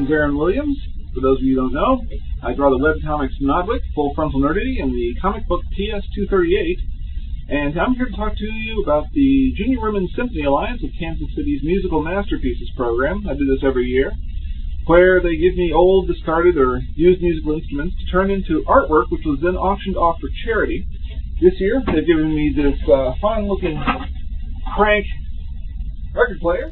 name's Aaron Williams. For those of you who don't know, I draw the webcomics Nodwick, Full Frontal Nerdity, and the comic book PS238. And I'm here to talk to you about the Junior Women's Symphony Alliance of Kansas City's Musical Masterpieces program. I do this every year, where they give me old, discarded, or used musical instruments to turn into artwork, which was then auctioned off for charity. This year, they've given me this fine-looking crank record player.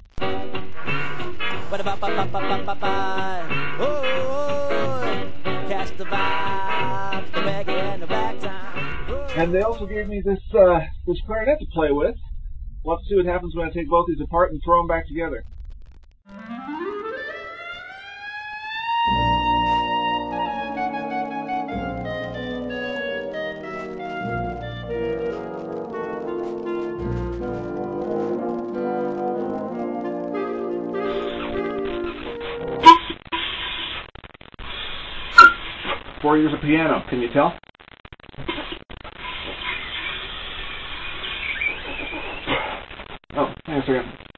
Catch the vibe, the reggae and the ragtime. And they also gave me this clarinet to play with. We'll have to see what happens when I take both these apart and throw them back together. 4 years of piano, can you tell? Oh, hang on a second.